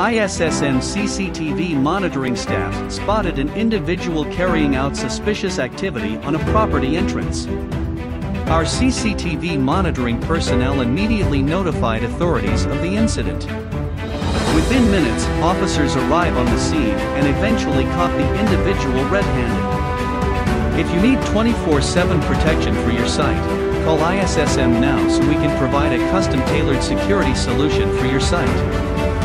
ISSM CCTV monitoring staff spotted an individual carrying out suspicious activity on a property entrance. Our CCTV monitoring personnel immediately notified authorities of the incident. Within minutes, officers arrive on the scene and eventually caught the individual red-handed. If you need 24/7 protection for your site, call ISSM now so we can provide a custom-tailored security solution for your site.